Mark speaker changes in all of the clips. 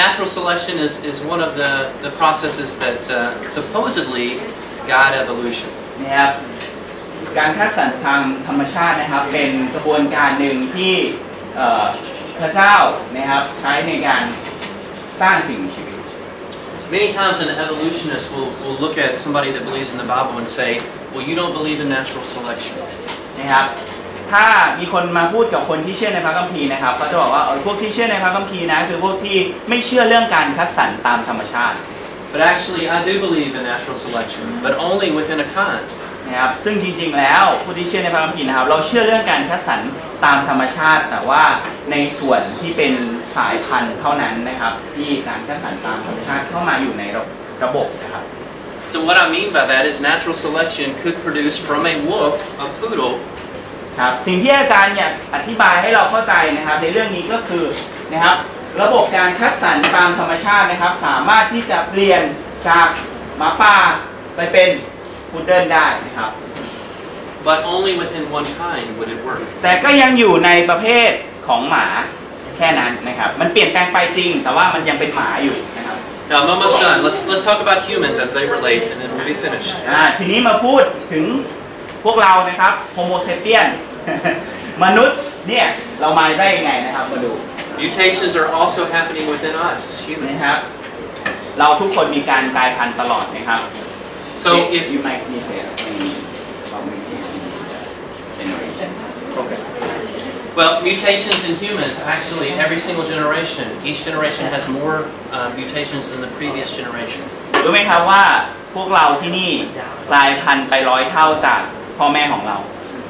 Speaker 1: natural selection is one of the processes that supposedly guide evolution.
Speaker 2: นะครับการคัดสรรทางธรรมชาตินะครับเป็นกระบวนการหนึ่งที่พระเจ้านะครับใช้ในการสร้างสิ่งมีชีวิต
Speaker 1: Many times an evolutionist will look at somebody that believes in the Bible and say, well, you don't believe in natural selection.
Speaker 2: นะครับถ้ามีคนมาพูดกับคนที่เชื่อในพระคัมภีร์นะครับเขาจะบอกว่าพวกที่เชื่อในพระคัมภีร์นะคือพวกที่ไม่เชื่อเรื่องการคัดสรรตามธรรมชาติ
Speaker 1: But actually, I do believe in natural selection, but only within a kind.
Speaker 2: นะครับซึ่งจริงๆแล้วผู้ที่เชื่อในพระคัมภีร์นะครับเราเชื่อเรื่องการคัดสรรตามธรรมชาติแต่ว่าในส่วนที่เป็นสายพันธุ์เท่านั้นนะครับที่การคัดสรรตามธรรมชาติเข้ามาอยู่ในระบบนะครับ
Speaker 1: So what I mean by that is natural selection could produce from a wolf a poodle.
Speaker 2: ครับสิ่งที่อาจารย์อยากอธิบายให้เราเข้าใจนะครับในเรื่องนี้ก็คือนะครับระบบการคัดสรรตามธรรมชาตินะครับสามารถที่จะเปลี่ยนจากหมาป่าไปเป็นพุดเดิ้ลได้นะครับ
Speaker 1: But only within one kind would it work.
Speaker 2: แต่ก็ยังอยู่ในประเภทของหมาแค่นั้นนะครับมันเปลี่ยนแปลงไปจริงแต่ว่ามันยังเป็นหมาอยู่นะครับ
Speaker 1: Now I'm almost done. Let's talk about humans as they relate, and then we'll be finished.
Speaker 2: ทีนี้มาพูดถึงพวกเรานะครับโฮโมเซเปียน มนุษย์เนี่ยเรามาได้ยังไงนะครับมาดู
Speaker 1: Mutations are also happening within us, humans.
Speaker 2: นะครับเราทุกคนมีการกลายพันธุ์ตลอดนะครับ
Speaker 1: So if
Speaker 2: you might need to explain about mutation generation.
Speaker 1: Okay. Well, mutations in humans, actually every single generation, each generation has more mutations than the previous generation.
Speaker 2: รู้ไหมครับว่าพวกเราที่นี่กลายพันธุ์ไป100 เท่าจากพ่อแม่ของเรา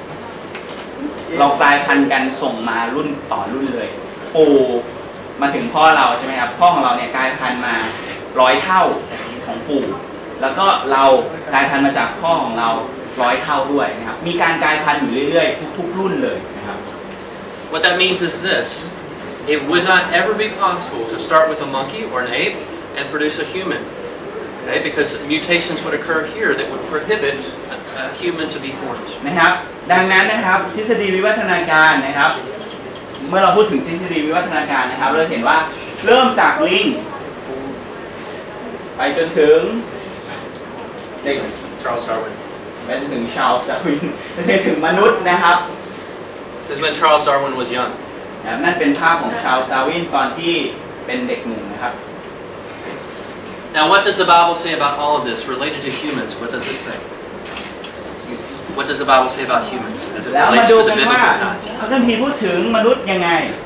Speaker 2: กลายพันธุ์กันส่งมารุ่นต่อรุ่นเลยปู่มาถึงพ่อเราใช่ไหมครับพ่อของเราเนี่ยกลายพันธุ์มา100 เท่าของปู่แล้วก็เรากลายพันธุ์มาจากพ่อของเรา100 เท่าด้วยนะครับมีการกลายพันธุ์อยู่เรื่อยๆทุกๆรุ่นเลยนะครับ
Speaker 1: What that means is this: it would not ever be possible to start with a monkey or an ape and produce a human, okay? Because mutations would occur here that would prohibit a human to be formed.
Speaker 2: นะครับดังนั้นนะครับทฤษฎีวิวัฒนาการนะครับเมื่อเราพูดถึงทฤษฎีวิวัฒนาการนะครับเราเห็นว่าเริ่มจากลิงไปจนถึงเด็ก
Speaker 1: Charles Darwin.
Speaker 2: ไปจนถึงชาร์ลส์ดาร์วินไปจนถึงมนุษย์นะครับ
Speaker 1: This is when Charles Darwin was young.
Speaker 2: นั่นเป็นภาพของชาร์ลส์ดาร์วินตอนที่เป็นเด็กหนุ่มนะครับ
Speaker 1: Now, what does the Bible say about all of this related to humans? What does it say? What does the Bible say about humans as it
Speaker 2: แล้วมา
Speaker 1: relates
Speaker 2: ดู
Speaker 1: to
Speaker 2: กั
Speaker 1: the
Speaker 2: นว่า
Speaker 1: biblical kind?
Speaker 2: พระคัมภีร์พูดถึงมนุษย์ยังไง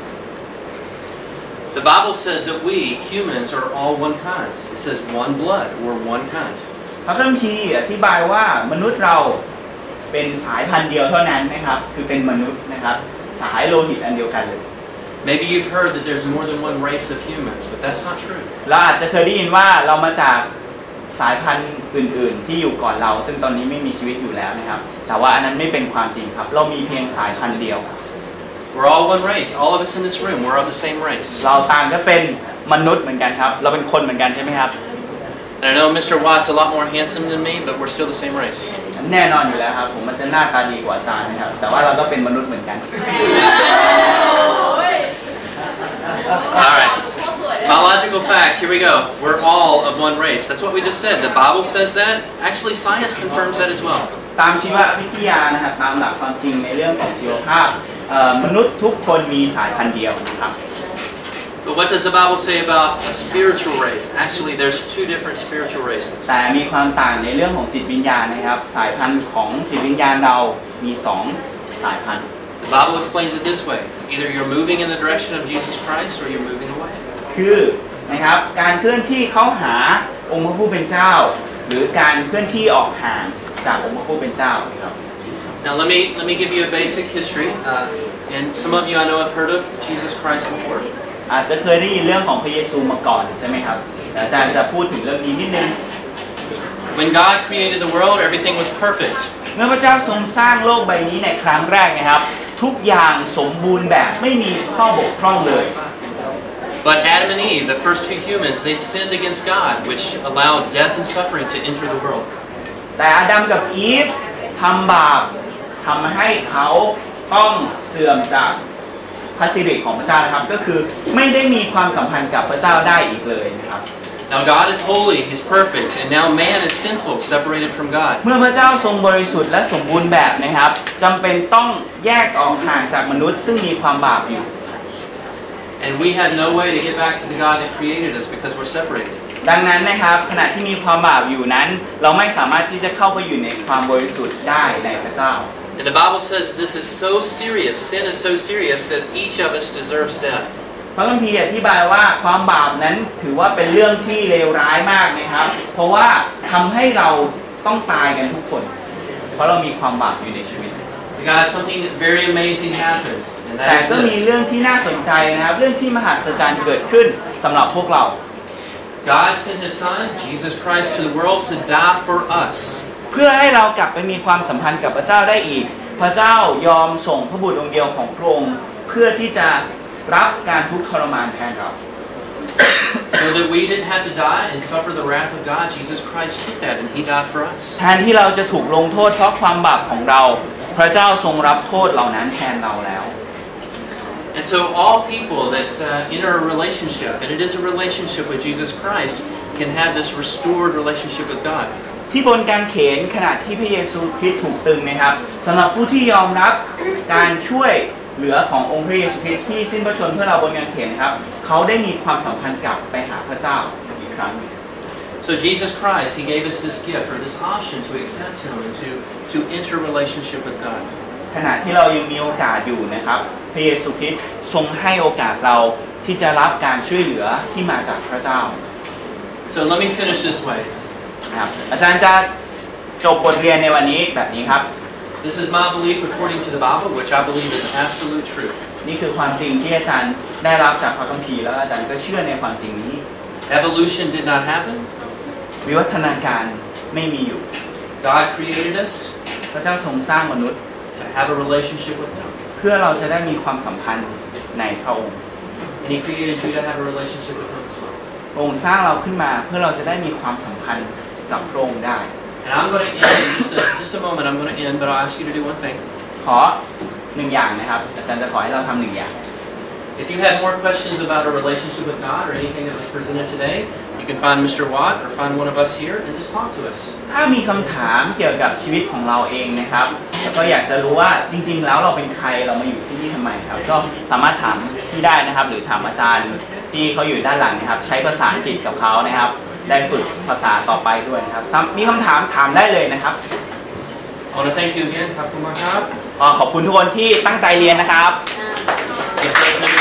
Speaker 1: The Bible says that we, humans, are all one kind. It says one blood, we're one kind.
Speaker 2: พระคัมภีร์อธิบายว่ามนุษย์เราเป็นสายพันธุ์เดียวเท่านั้นนะครับคือเป็นมนุษย์นะครับสายโลหิตอันเดียวกันเลย
Speaker 1: Maybe you've heard that there's more than one race of humans, but that's not true.
Speaker 2: เราอาจจะเคยได้ยินว่าเรามาจากสายพันธุ์อื่นๆที่อยู่ก่อนเราซึ่งตอนนี้ไม่มีชีวิตอยู่แล้วนะครับแต่ว่าอันนั้นไม่เป็นความจริงครับเรามีเพียงสายพันธุ์เดียว
Speaker 1: We're all one race. All of us in this room, we're of the same race.
Speaker 2: เราต่างก็เป็นมนุษย์เหมือนกันครับเราเป็นคนเหมือนกันใช่ไหมครับ
Speaker 1: And I know Mr. Watt's a lot more handsome than me, but we're still the same race.
Speaker 2: แน่นอนอยู่แล้วครับผมมันจะหน้าตาดีกว่าอาจารย์นะครับแต่ว่าเราก็เป็นมนุษย์เหมือนกัน
Speaker 1: All right. Biological fact, here we go. We're all of one race. That's what we just said. The Bible says that. Actually, science confirms that as well.
Speaker 2: ตามชีววิทยานะครับตามหลักความจริงในเรื่องของชีวภาพมนุษย์ทุกคนมีสายพันธุ์เดียวนะครับ
Speaker 1: But what does the Bible say about a spiritual race? Actually, there's two different spiritual races.
Speaker 2: แต่มีความต่างในเรื่องของจิตวิญญาณนะครับสายพันธุ์ของจิตวิญญาณเรามี2สายพันธุ์
Speaker 1: The Bible explains it this way. Either you're moving in the direction of Jesus Christ or you're moving away.
Speaker 2: คือนะครับการเคลื่อนที่เข้าหาองค์พระผู้เป็นเจ้าหรือการเคลื่อนที่ออกห่างจากองค์พระผู้เป็นเจ้าครับ
Speaker 1: Now let me give you a basic history. And some of you I know have heard of Jesus Christ before.
Speaker 2: อาจจะเคยได้ยินเรื่องของพระเยซูมาก่อนใช่ไหมครับอาจารย์จะพูดถึงเรื่องนี้นิดนึง
Speaker 1: When God created the world, everything was perfect.
Speaker 2: เมื่อพระเจ้าทรงสร้างโลกใบนี้ในครั้งแรกนะครับทุกอย่างสมบูรณ์แบบไม่มีข้อบกพร่องเลย
Speaker 1: But Adam and Eve, the first two humans, they sinned against God, which allowed death and suffering to enter the world.
Speaker 2: แต่อาดัมกับอีฟทำบาปทำให้เขาต้องเสื่อมจาก passive ของพระเจ้านะครับก็คือไม่ได้มีความสัมพันธ์กับพระเจ้าได้อีกเลยนะครับ
Speaker 1: Now God is holy, He's perfect, and now man is sinful, separated from God.
Speaker 2: เมื่อพระเจ้าทรงบริสุทธิ์และสมบูรณ์แบบนะครับจำเป็นต้องแยกออกห่างจากมนุษย์ซึ่งมีความบาปอยู่
Speaker 1: And we have no way to get back to the God that created us because we're separated.
Speaker 2: ดังนั้นนะครับขณะที่มีความบาปอยู่นั้นเราไม่สามารถที่จะเข้าไปอยู่ในความบริสุทธิ์ได้ในพระเจ้า
Speaker 1: And the Bible says this is so serious, sin is so serious that each of us deserves death.
Speaker 2: พระคัมภีร์อธิบายว่าความบาปนั้นถือว่าเป็นเรื่องที่เลวร้ายมากนะครับเพราะว่าทำให้เราต้องตายกันทุกคนเพราะเรามีความบาปอยู่ในชีวิต
Speaker 1: Guys, something very amazing happened, and
Speaker 2: แต่
Speaker 1: that
Speaker 2: ก็
Speaker 1: is
Speaker 2: มี
Speaker 1: this.
Speaker 2: เรื่องที่น่าสนใจนะครับเรื่องที่มหัศจรรย์เกิดขึ้นสำหรับพวกเรา
Speaker 1: God sent His Son, Jesus Christ, to the world to die for us.
Speaker 2: เพื่อให้เรากลับไปมีความสัมพันธ์กับพระเจ้าได้อีกพระเจ้ายอมส่งพระบุตรองค์เดียวของพระองค์เพื่อที่จะรับการทุกข์ทรมานแทนเรา
Speaker 1: So that we didn't have to die and suffer the wrath of God, Jesus Christ took that and He died for us.
Speaker 2: แทนที่เราจะถูกลงโทษเพราะความบาปของเราพระเจ้าทรงรับโทษเหล่านั้นแทนเราแล้ว
Speaker 1: And so all people that enter a relationship, and it is a relationship with Jesus Christ, can have this restored relationship with God.
Speaker 2: ที่บนกางเขนขณะที่พระเยซูคริสต์ถูกตรึงนะครับสำหรับผู้ที่ยอมรับการช่วยเหลือขององค์พระเยซูคริสต์ที่สิ้นพระชนม์เพื่อเราบนกางเขนนะครับเขาได้มีความสัมพันธ์กลับไปหาพระเจ้าอีกครั้ง
Speaker 1: So Jesus Christ, He gave us this gift or this option to accept Him and to enter relationship with God.
Speaker 2: ขณะที่เรายังมีโอกาสอยู่นะครับพระเยซูคริสต์ทรงให้โอกาสเราที่จะรับการช่วยเหลือที่มาจากพระเจ้า
Speaker 1: So let me finish this way.
Speaker 2: นะครับอาจารย์จะจบบทเรียนในวันนี้แบบนี้ครับ
Speaker 1: This is my belief according to the Bible, which I believe is absolute truth.
Speaker 2: นี่คือความจริงที่อาจารย์ได้รับจากพระคัมภีร์แล้วอาจารย์ก็เชื่อในความจริงนี้
Speaker 1: Evolution did not happen.
Speaker 2: วิวัฒนาการไม่มีอยู่
Speaker 1: God created us
Speaker 2: พระเจ้าทรงสร้างมนุษย์
Speaker 1: to have a relationship with Him.
Speaker 2: เพื่อเราจะได้มีความสัมพันธ์ในพระองค์
Speaker 1: And He created you to have a relationship with Him as well.
Speaker 2: พระองค์สร้างเราขึ้นมาเพื่อเราจะได้มีความสัมพันธ์กับพระองค์ได้
Speaker 1: And I'm going to end in just a moment. I'm going to end, but I'll ask you to do one thing.
Speaker 2: ขอหนึ่งอย่างนะครับอาจารย์จะขอให้เราทำหนึ่งอย่าง
Speaker 1: If you have more questions about our relationship with God or anything that was presented today, you can find Mr. Watt or find one of us here and just talk to us.
Speaker 2: ถ้ามีคำถามเกี่ยวกับชีวิตของเราเองนะครับแล้วก็อยากจะรู้ว่าจริงๆแล้วเราเป็นใครเรามาอยู่ที่นี่ทำไมครับก็สามารถถามที่ได้นะครับหรือถามอาจารย์ที่เขาอยู่ด้านหลังนะครับใช้ภาษาอังกฤษกับเขานะครับได้ฝึกภาษาต่อไปด้วยนะครับมีคำถามถามได้เลยนะครับ
Speaker 1: I want to thank you again. ขอบคุณมากครับ
Speaker 2: ขอบคุณทุกคนที่ตั้งใจเรียนนะครับ